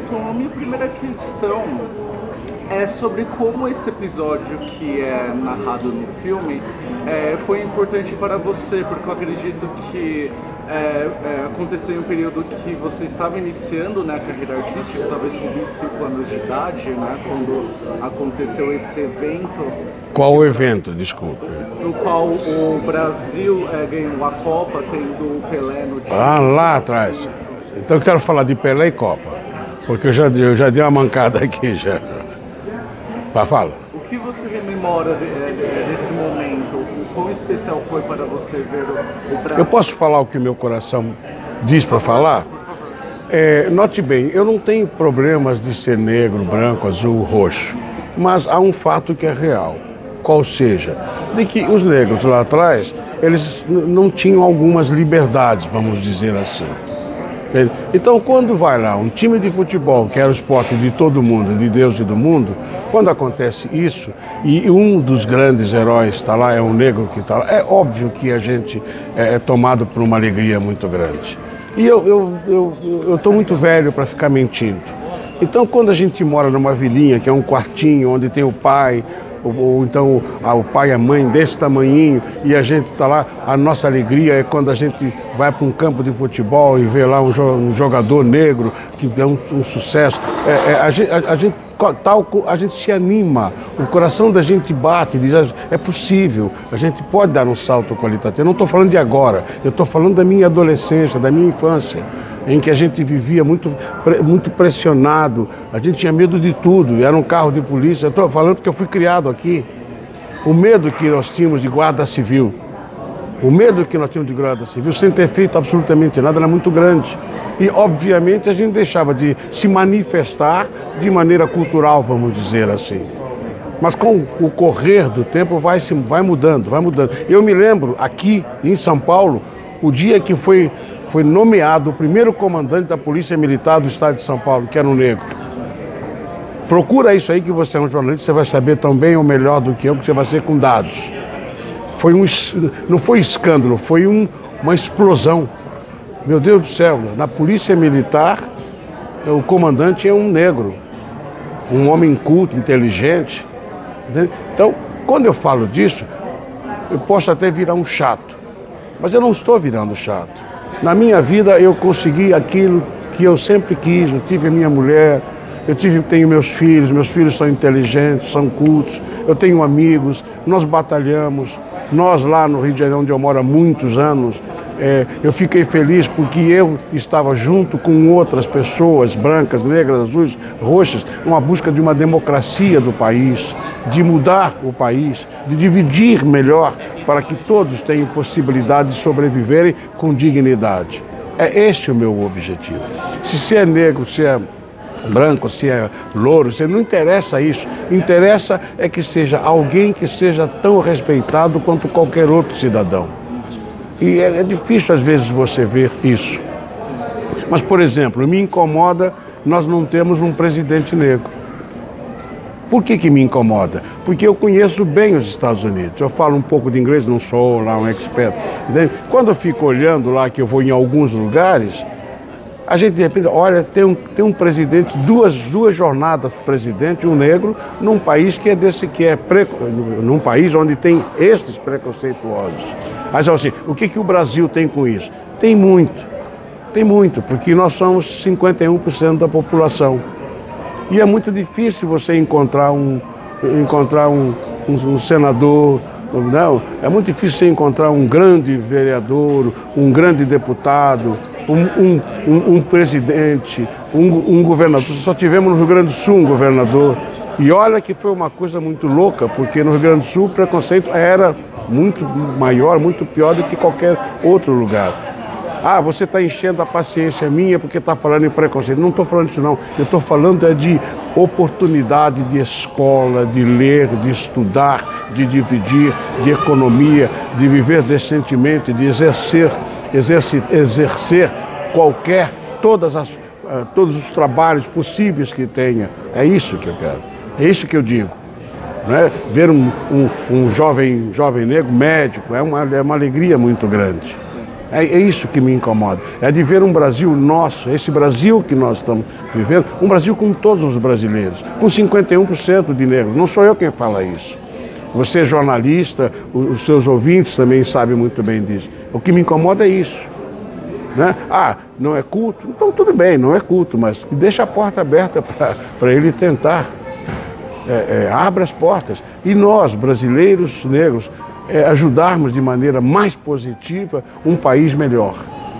Então, a minha primeira questão é sobre como esse episódio que é narrado no filme foi importante para você, porque eu acredito que aconteceu em um período que você estava iniciando, né, a carreira artística, talvez com 25 anos de idade, né, quando aconteceu esse evento. Qual evento, desculpe? No qual o Brasil ganhou a Copa, tendo o Pelé no time. Ah, lá atrás. Isso. Então eu quero falar de Pelé e Copa, porque eu já dei uma mancada aqui já. Fala. O que você rememora desse momento? O quão especial foi para você ver o Brasil? Eu posso falar o que o meu coração diz para falar? Note bem, eu não tenho problemas de ser negro, branco, azul, roxo, mas há um fato que é real, qual seja, de que os negros lá atrás, eles não tinham algumas liberdades, vamos dizer assim. Então, quando vai lá um time de futebol, que era o esporte de todo mundo, de Deus e do mundo, quando acontece isso, e um dos grandes heróis está lá, é um negro que está lá, é óbvio que a gente é tomado por uma alegria muito grande. E eu estou muito velho para ficar mentindo. Então, quando a gente mora numa vilinha, que é um quartinho, onde tem o pai, ou então o pai e a mãe desse tamanhinho, e a gente está lá, a nossa alegria é quando a gente vai para um campo de futebol e vê lá um jogador negro que é um sucesso. A gente se anima, o coração da gente bate, diz, é possível, a gente pode dar um salto qualitativo. Eu não estou falando de agora, eu estou falando da minha adolescência, da minha infância, em que a gente vivia muito pressionado, a gente tinha medo de tudo, era um carro de polícia. Eu estou falando porque eu fui criado aqui. O medo que nós tínhamos de guarda civil, sem ter feito absolutamente nada, era muito grande. E, obviamente, a gente deixava de se manifestar de maneira cultural, vamos dizer assim. Mas com o correr do tempo vai mudando. Eu me lembro, aqui em São Paulo, o dia que foi nomeado o primeiro comandante da Polícia Militar do Estado de São Paulo, que era um negro. Procura isso aí, que você é um jornalista, você vai saber tão bem ou melhor do que eu, porque você vai ser com dados. Não foi escândalo, foi uma explosão. Meu Deus do céu, na Polícia Militar, o comandante é um negro, um homem culto, inteligente. Entende? Então, quando eu falo disso, eu posso até virar um chato, mas eu não estou virando chato. Na minha vida eu consegui aquilo que eu sempre quis, eu tive a minha mulher, tenho meus filhos são inteligentes, são cultos, eu tenho amigos, nós batalhamos, nós lá no Rio de Janeiro, onde eu moro há muitos anos, eu fiquei feliz porque eu estava junto com outras pessoas, brancas, negras, azuis, roxas, numa busca de uma democracia do país, de mudar o país, de dividir melhor para que todos tenham possibilidade de sobreviverem com dignidade. É este o meu objetivo. Se é negro, se é branco, se é louro, não interessa isso. Interessa é que seja alguém que seja tão respeitado quanto qualquer outro cidadão. E é difícil às vezes você ver isso. Mas, por exemplo, me incomoda nós não temos um presidente negro. Por que me incomoda? Porque eu conheço bem os Estados Unidos. Eu falo um pouco de inglês, não sou lá um expert. Entende? Quando eu fico olhando lá, que eu vou em alguns lugares, a gente de repente, olha, tem um presidente, duas jornadas do presidente, um negro, num país que é num país onde tem esses preconceituosos. Mas assim, o que o Brasil tem com isso? Tem muito, porque nós somos 51% da população. E é muito difícil você encontrar um senador, não, é muito difícil você encontrar um grande vereador, um grande deputado, um presidente, um governador. Só tivemos no Rio Grande do Sul um governador. E olha que foi uma coisa muito louca, porque no Rio Grande do Sul o preconceito era muito maior, muito pior do que qualquer outro lugar. Ah, você está enchendo a paciência minha porque está falando em preconceito. Não estou falando isso não. Eu estou falando de oportunidade de escola, de ler, de estudar, de dividir, de economia, de viver decentemente, de exercer todos os trabalhos possíveis que tenha. É isso que eu quero. É isso que eu digo. Não é? Ver um jovem negro médico é uma alegria muito grande. É isso que me incomoda. É de ver um Brasil nosso, esse Brasil que nós estamos vivendo, um Brasil com todos os brasileiros, com 51% de negros. Não sou eu quem fala isso. Você é jornalista, os seus ouvintes também sabem muito bem disso. O que me incomoda é isso. Né? Ah, não é culto? Então tudo bem, não é culto, mas deixa a porta aberta para ele tentar. Abra as portas. E nós, brasileiros negros, ajudarmos de maneira mais positiva um país melhor.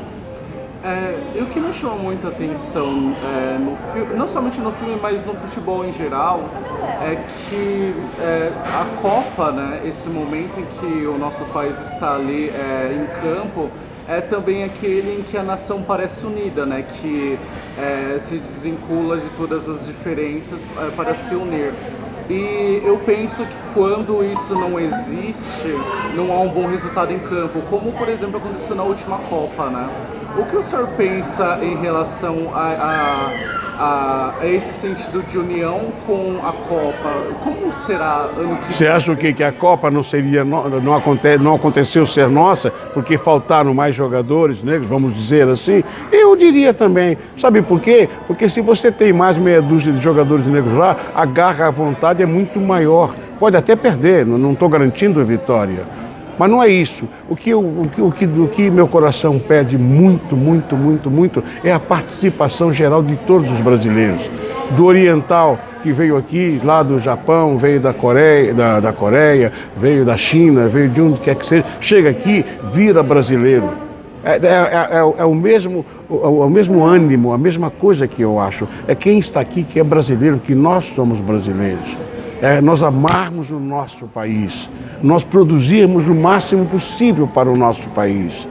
O que me chamou muita atenção no filme, não somente no filme, mas no futebol em geral, é que a Copa, né, esse momento em que o nosso país está ali em campo, é também aquele em que a nação parece unida, né, que se desvincula de todas as diferenças para se unir. E eu penso que quando isso não existe, não há um bom resultado em campo, como por exemplo aconteceu na última Copa, né? O que o senhor pensa em relação a esse sentido de união com a Copa? Como será ano que vem? Você acha que a Copa não aconteceu ser nossa porque faltaram mais jogadores negros, vamos dizer assim? Eu diria também. Sabe por quê? Porque se você tem mais meia dúzia de jogadores negros lá, a garra, a vontade é muito maior. Pode até perder, não estou garantindo a vitória. Mas não é isso. O que meu coração pede muito, muito, muito, muito é a participação geral de todos os brasileiros. Do oriental que veio aqui, lá do Japão, veio da Coreia, veio da China, veio de onde quer que seja, chega aqui, vira brasileiro. É o mesmo ânimo, a mesma coisa que eu acho. É quem está aqui que é brasileiro, que nós somos brasileiros. Nós amarmos o nosso país, nós produzirmos o máximo possível para o nosso país.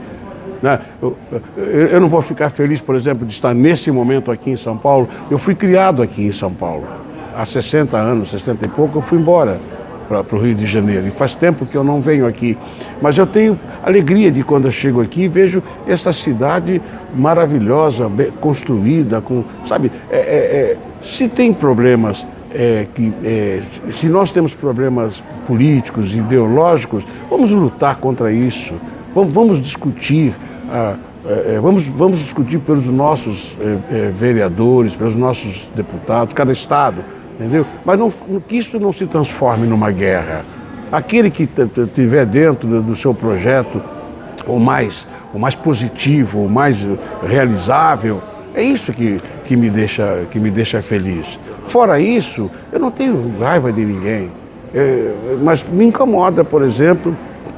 Eu não vou ficar feliz, por exemplo, de estar nesse momento aqui em São Paulo. Eu fui criado aqui em São Paulo. Há 60 anos, 60 e pouco, eu fui embora para o Rio de Janeiro. E faz tempo que eu não venho aqui. Mas eu tenho alegria de quando eu chego aqui e vejo essa cidade maravilhosa, bem construída, sabe? Se tem problemas... se nós temos problemas políticos, ideológicos, vamos lutar contra isso, vamos discutir, vamos discutir pelos nossos vereadores, pelos nossos deputados, cada estado, entendeu? Mas que isso não se transforme numa guerra. Aquele que estiver dentro do seu projeto, o mais positivo, o mais realizável, é isso que me deixa feliz. Fora isso, eu não tenho raiva de ninguém. Mas me incomoda, por exemplo,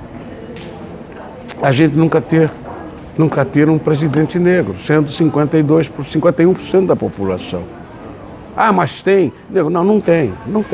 a gente nunca ter um presidente negro, sendo 51% da população. Ah, mas tem? Não tem.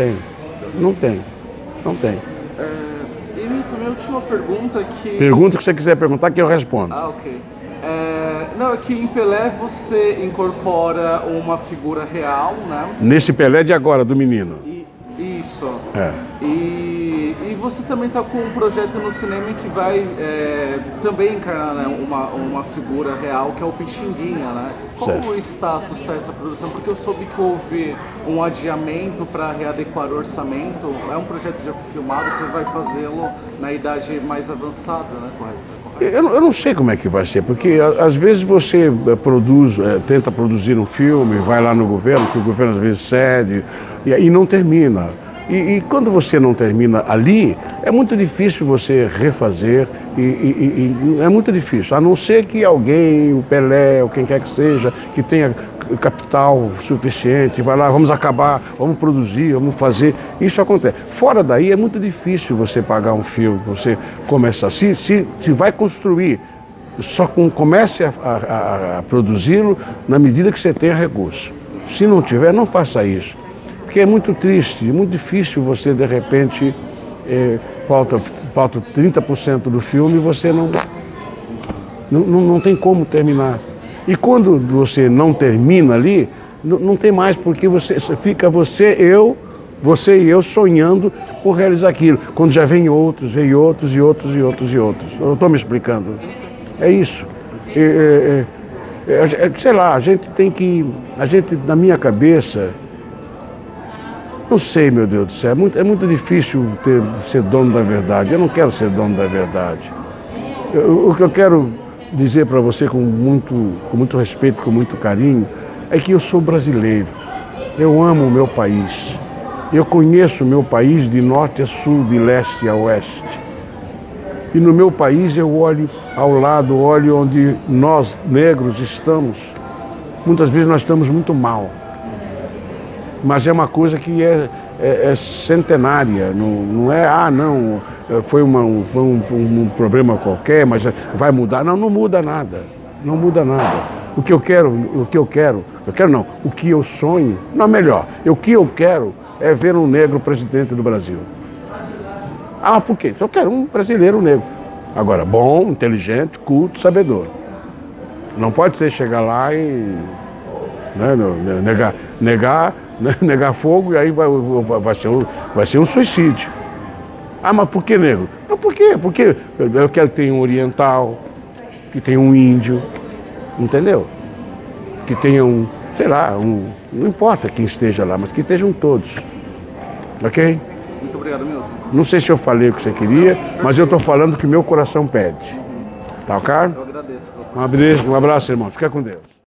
E minha última pergunta que... Pergunta que você quiser perguntar que eu respondo. Ah, ok. É que em Pelé você incorpora uma figura real, né? Nesse Pelé de agora, do menino. Isso. E você também está com um projeto no cinema que vai também encarnar, né, uma figura real, que é o Pixinguinha, né? Qual o status está essa produção? Porque eu soube que houve um adiamento para readequar o orçamento. É um projeto já filmado, você vai fazê-lo na idade mais avançada, né? Correto? Eu não sei como é que vai ser, porque às vezes você tenta produzir um filme, vai lá no governo, que o governo às vezes cede, e não termina. E quando você não termina ali, é muito difícil você refazer, é muito difícil, a não ser que alguém, o Pelé, ou quem quer que seja, que tenha capital suficiente, vai lá, vamos acabar, vamos produzir, vamos fazer, isso acontece. Fora daí é muito difícil você pagar um filme, você começar, se vai construir, só comece a produzi-lo na medida que você tenha recurso. Se não tiver, não faça isso, porque é muito triste, muito difícil você de repente, falta 30% do filme e você não tem como terminar. E quando você não termina ali, não tem mais, porque fica você e eu sonhando com realizar aquilo. Quando já vem outros, e outros. Eu estou me explicando. É isso. Sei lá, na minha cabeça, não sei, meu Deus do céu, é muito difícil ser dono da verdade. Eu não quero ser dono da verdade. O que eu quero dizer para você com muito respeito, com muito carinho, é que eu sou brasileiro. Eu amo o meu país. Eu conheço o meu país de norte a sul, de leste a oeste. E no meu país eu olho ao lado, olho onde nós, negros, estamos. Muitas vezes nós estamos muito mal. Mas é uma coisa que é centenária, não é, não, foi um problema qualquer, mas vai mudar. Não, não muda nada, não muda nada. O que eu sonho, não, melhor, o que eu quero é ver um negro presidente do Brasil. Ah, por quê? Eu quero um brasileiro negro. Agora, bom, inteligente, culto, sabedor. Não pode ser chegar lá e negar fogo e aí vai ser um suicídio. Ah, mas por que negro? Não, por quê? Porque eu quero que tenha um oriental, que tenha um índio, entendeu? Que tenha sei lá, não importa quem esteja lá, mas que estejam todos. Ok? Muito obrigado, Milton. Não sei se eu falei o que você queria, mas eu estou falando o que meu coração pede. Tá ok? Eu agradeço. Um abraço, irmão. Fica com Deus.